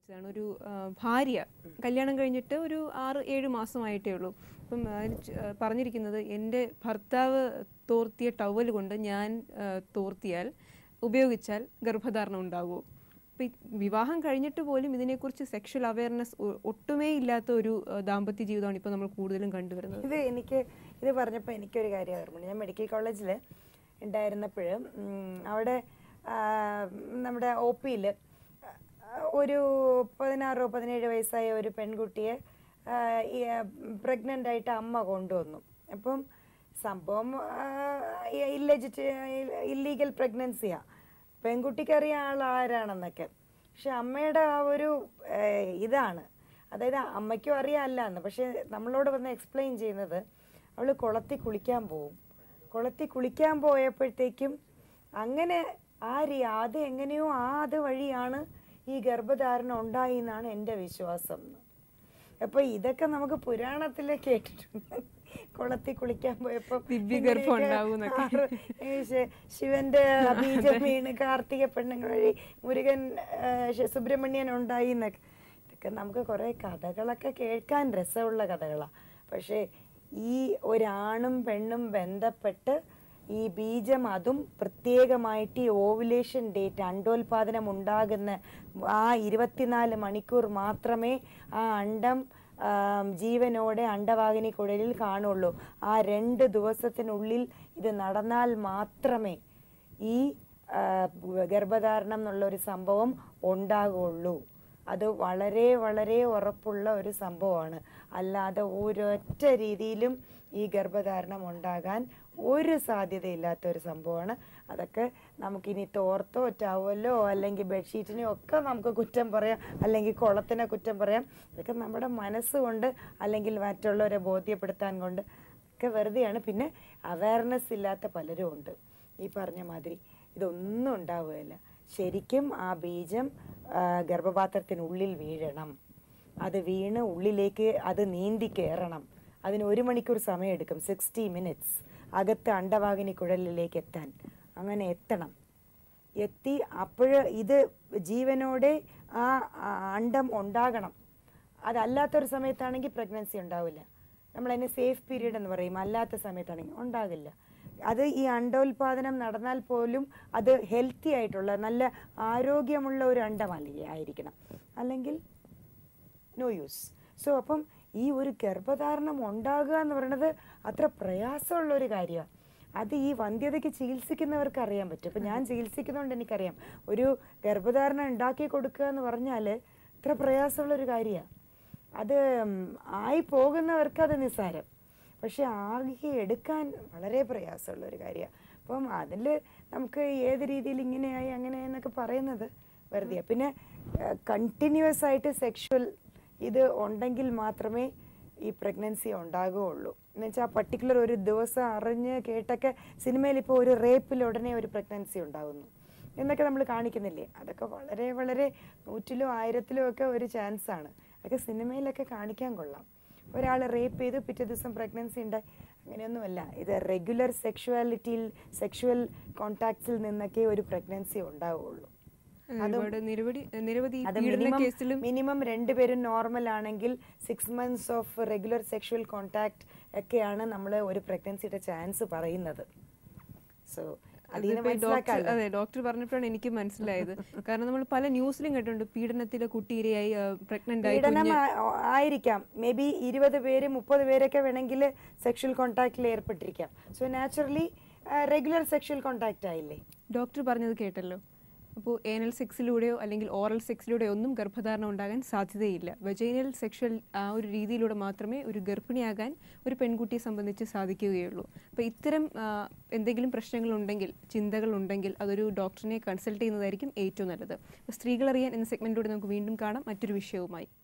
ചോദിച്ചതാണ്. ഒരു ഭാര്യ കല്യാണം കഴിഞ്ഞിട്ട് ഒരു 6-7 മാസമായിട്ടേ ഉള്ളൂ. അപ്പം പറഞ്ഞിരിക്കുന്നത് എൻ്റെ ഭർത്താവ് തോർത്തിയ ടവൽ കൊണ്ട് ഞാൻ തോർത്തിയാൽ ഉപയോഗിച്ചാൽ ഗർഭധാരണം ഉണ്ടാകുമോ? അപ്പം വിവാഹം കഴിഞ്ഞിട്ട് പോലും ഇതിനെക്കുറിച്ച് സെക്ഷൽ അവയർനെസ് ഒട്ടുമേ ഇല്ലാത്ത ഒരു ദാമ്പത്യ ജീവിതമാണ് ഇപ്പോൾ നമ്മൾ കൂടുതലും കണ്ടുവരുന്നത്. ഇത് പറഞ്ഞപ്പോൾ എനിക്കൊരു കാര്യം ഓർമ്മയുണ്ട്. ഞാൻ മെഡിക്കൽ കോളേജിൽ ഉണ്ടായിരുന്നപ്പോൾ അവിടെ നമ്മുടെ ഒ പിയിൽ ഒരു 16-17 വയസ്സായ ഒരു പെൺകുട്ടിയെ പ്രഗ്നൻ്റ് ആയിട്ട് അമ്മ കൊണ്ടുവന്നു. അപ്പം സംഭവം ഇല്ലീഗൽ പ്രഗ്നൻസിയാണ്. പെൺകുട്ടിക്കറിയാം ആൾ ആരാണെന്നൊക്കെ. പക്ഷെ അമ്മയുടെ ആ ഒരു ഇതാണ്, അതായത് അമ്മയ്ക്കും അറിയാമല്ല എന്ന്. പക്ഷെ നമ്മളോട് വന്ന് എക്സ്പ്ലെയിൻ ചെയ്യുന്നത് അവൾ കുളത്തിൽ കുളിക്കാൻ പോയപ്പോഴത്തേക്കും അങ്ങനെ അത് എങ്ങനെയോ അത് വഴിയാണ് ഈ ഗർഭധാരണം ഉണ്ടായി എന്നാണ് എൻ്റെ വിശ്വാസം. അപ്പോൾ ഇതൊക്കെ നമുക്ക് പുരാണത്തിൽ കേട്ടിട്ടുണ്ട്. കുളത്തിൽ കുളിക്കാൻ പോയപ്പോൾ ശിവന്റെ ബീജം വീണ് കാർത്തിക പെണ്ണുങ്ങൾ വഴി മുരുകൻ സുബ്രഹ്മണ്യൻ ഉണ്ടായി എന്നൊക്കെ. ഇതൊക്കെ നമുക്ക് കുറേ കഥകളൊക്കെ കേൾക്കാൻ രസമുള്ള കഥകളാണ്. പക്ഷേ ഈ ഒരാണും പെണ്ണും ബന്ധപ്പെട്ട് ഈ ബീജം, അതും പ്രത്യേകമായിട്ട് ഈ ഓവുലേഷൻ ഡേറ്റ്, അണ്ടോൽപാദനം ഉണ്ടാകുന്ന ആ 24 മണിക്കൂർ മാത്രമേ ആ അണ്ടം ജീവനോടെ അണ്ടവാഹിനി കുഴലിൽ കാണുള്ളൂ. ആ 2 ദിവസത്തിനുള്ളിൽ ഇത് നടന്നാൽ മാത്രമേ ഈ ഗർഭധാരണം എന്നുള്ളൊരു സംഭവം ഉണ്ടാകുള്ളൂ. അത് വളരെ വളരെ ഉറപ്പുള്ള ഒരു സംഭവമാണ്. അല്ലാതെ ഒരൊറ്റ രീതിയിലും ഈ ഗർഭധാരണം ഉണ്ടാകാൻ ഒരു സാധ്യതയില്ലാത്ത ഒരു സംഭവമാണ്. അതൊക്കെ നമുക്കിനി തോർത്തോ ടവലോ അല്ലെങ്കിൽ ബെഡ്ഷീറ്റിനെയോ ഒക്കെ നമുക്ക് കുറ്റം പറയാം, അല്ലെങ്കിൽ കുളത്തിനെ കുറ്റം പറയാം. ഇതൊക്കെ നമ്മുടെ മനസ്സുകൊണ്ട് അല്ലെങ്കിൽ മറ്റുള്ളവരെ ബോധ്യപ്പെടുത്താൻ കൊണ്ട് ഒക്കെ വെറുതെയാണ്. പിന്നെ അവയർനെസ് ഇല്ലാത്ത പലരും ഉണ്ട്. ഈ പറഞ്ഞ മാതിരി ഇതൊന്നും ഉണ്ടാവുകയില്ല. ശരിക്കും ആ ബീജം ഗർഭപാത്രത്തിനുള്ളിൽ വീഴണം. അത് വീണ് ഉള്ളിലേക്ക് അത് നീന്തി കയറണം. അതിന് 1 മണിക്കൂർ സമയമെടുക്കും, 60 മിനിറ്റ്സ് അകത്ത് അണ്ടവാഹിനി കുഴലിലേക്ക് എത്താൻ. അങ്ങനെ എത്തണം. എത്തി ഇത് ജീവനോടെ ആ അണ്ടം ഉണ്ടാകണം. അതല്ലാത്തൊരു സമയത്താണെങ്കിൽ പ്രഗ്നൻസി ഉണ്ടാവില്ല. നമ്മളതിനെ സേഫ് പീരീഡ് എന്ന് പറയും. അല്ലാത്ത സമയത്താണെങ്കിൽ ഉണ്ടാകില്ല. അത് ഈ അണ്ടോൽപാദനം നടന്നാൽ പോലും അത് ഹെൽത്തി ആയിട്ടുള്ള നല്ല ആരോഗ്യമുള്ള ഒരു ആയിരിക്കണം, അല്ലെങ്കിൽ നോ യൂസ്. സോ അപ്പം ഈ ഒരു ഗർഭധാരണം ഉണ്ടാകുക എന്ന് പറയുന്നത് അത്ര പ്രയാസമുള്ള ഒരു കാര്യമാണ്. അത് ഈ വന്ധ്യതയ്ക്ക് ചികിത്സിക്കുന്നവർക്ക് അറിയാൻ പറ്റും. ഇപ്പം ഞാൻ ചികിത്സിക്കുന്നതുകൊണ്ട് എനിക്കറിയാം. ഒരു ഗർഭധാരണം ഉണ്ടാക്കി കൊടുക്കുക എന്ന് പറഞ്ഞാൽ ഇത്ര പ്രയാസമുള്ളൊരു കാര്യമാണ്. അത് ആയി പോകുന്നവർക്ക് അത് നിസ്സാരം, പക്ഷെ ആകെ എടുക്കാൻ വളരെ പ്രയാസമുള്ളൊരു കാര്യമാണ്. അപ്പം അതിൽ നമുക്ക് ഏത് രീതിയിൽ ഇങ്ങനെയായി അങ്ങനെയെന്നൊക്കെ പറയുന്നത് വെറുതെ. പിന്നെ കണ്ടിന്യൂസ് ആയിട്ട് സെക്ഷൽ ഇത് ഉണ്ടെങ്കിൽ മാത്രമേ ഈ പ്രഗ്നൻസി ഉണ്ടാകുകയുള്ളൂ. എന്ന് വെച്ചാൽ ആ പർട്ടിക്കുലർ ഒരു ദിവസം അറിഞ്ഞ് കേട്ടൊക്കെ സിനിമയിൽ ഇപ്പോൾ ഒരു റേപ്പിൽ ഉടനെ ഒരു പ്രഗ്നൻസി ഉണ്ടാകുന്നു എന്നൊക്കെ നമ്മൾ കാണിക്കുന്നില്ലേ. അതൊക്കെ വളരെ വളരെ 100-ലും 1000-ലും ഒക്കെ ഒരു ചാൻസാണ്. അതൊക്കെ സിനിമയിലൊക്കെ കാണിക്കാൻ കൊള്ളാം. ഒരാൾ റേപ്പ് ചെയ്ത് പിറ്റേ ദിവസം പ്രഗ്നൻസി ഉണ്ടായി, അങ്ങനെയൊന്നുമല്ല. ഇത് റെഗുലർ സെക്ഷുവൽ കോണ്ടാക്ട്സിൽ നിന്നൊക്കെ ഒരു പ്രഗ്നൻസി ഉണ്ടാവുകയുള്ളൂ. മിനിമം 2 പേരും നോർമൽ ആണെങ്കിൽ 6 months of regular sexual contact ഒക്കെയാണ് നമ്മൾ ഒരു പ്രഗ്നൻസിയുടെ ചാൻസ് പറയുന്നത്. സോ അതെ, ഡോക്ടർ പറഞ്ഞപ്പോഴാണ് എനിക്ക് മനസ്സിലായത്. കാരണം നമ്മൾ പല ന്യൂസിലും കേട്ടിട്ടുണ്ട് പീഡനത്തിലെ കുട്ടി ഇരയായി പ്രഗ്നന്റ് ആയിരിക്കാം. മേ ബി 20 പേര് 30 പേരൊക്കെ വേണമെങ്കിൽ സെക്ഷൽ കോണ്ടാക്റ്റിൽ ഏർപ്പെട്ടിരിക്കാം. So naturally regular sexual contact ആയില്ലേ. ഡോക്ടർ പറഞ്ഞത് കേട്ടല്ലോ. അപ്പോൾ ഏനൽ സെക്സിലൂടെയോ അല്ലെങ്കിൽ ഓറൽ സെക്സിലൂടെയോ ഒന്നും ഗർഭധാരണം ഉണ്ടാകാൻ സാധ്യതയില്ല. വെജൈനൽ സെക്ഷൽ ആ ഒരു രീതിയിലൂടെ മാത്രമേ ഒരു ഗർഭിണിയാകാൻ ഒരു പെൺകുട്ടിയെ സംബന്ധിച്ച് സാധിക്കുകയുള്ളൂ. അപ്പോൾ ഇത്തരം എന്തെങ്കിലും പ്രശ്നങ്ങളുണ്ടെങ്കിൽ, ചിന്തകളുണ്ടെങ്കിൽ അതൊരു ഡോക്ടറിനെ കൺസൾട്ട് ചെയ്യുന്നതായിരിക്കും ഏറ്റവും നല്ലത്. അപ്പോൾ സ്ത്രീകൾ അറിയാൻ എന്ന സെഗ്മെന്റിലൂടെ നമുക്ക് വീണ്ടും കാണാം മറ്റൊരു വിഷയവുമായി.